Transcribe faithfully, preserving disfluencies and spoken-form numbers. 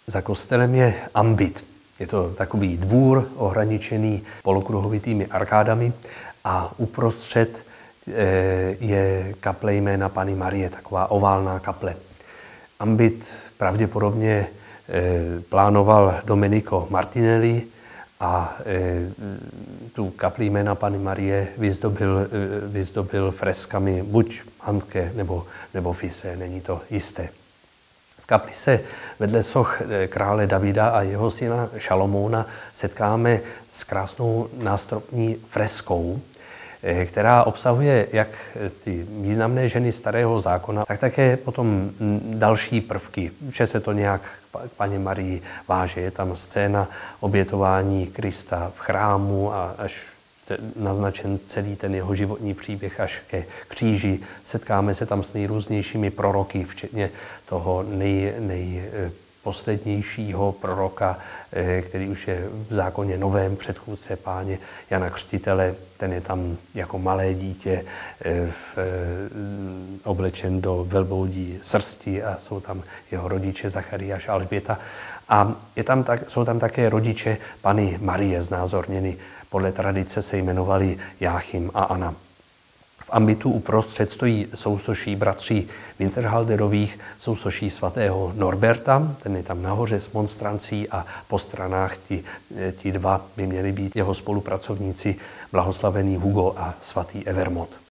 Za kostelem je ambit. Je to takový dvůr ohraničený polokruhovitými arkádami a uprostřed je kaple jména Panny Marie, taková oválná kaple. Ambit pravděpodobně plánoval Domenico Martinelli a tu kapli jména Panny Marie vyzdobil, vyzdobil freskami buď Handke nebo, nebo Fise, není to jisté. V kapli se vedle soch krále Davida a jeho syna Šalomouna setkáme s krásnou nástropní freskou, která obsahuje jak ty významné ženy starého zákona, tak také potom další prvky, že se to nějak k Panně Marii váže. Je tam scéna obětování Krista v chrámu a až naznačen celý ten jeho životní příběh až ke kříži. Setkáme se tam s nejrůznějšími proroky, včetně toho nej, nejposlednějšího proroka, který už je v zákoně novém, předchůdce Páně Jana Křtitele. Ten je tam jako malé dítě v, oblečen do velboudí srsti a jsou tam jeho rodiče Zachariáš a Alžběta. A je tam tak, jsou tam také rodiče Panny Marie znázorněny. Podle tradice se jmenovali Jáchym a Anna. V ambitu uprostřed stojí sousoší bratří Winterhalterových, sousoší svatého Norberta, ten je tam nahoře s monstrancí a po stranách ti, ti dva by měli být jeho spolupracovníci blahoslavený Hugo a svatý Evermod.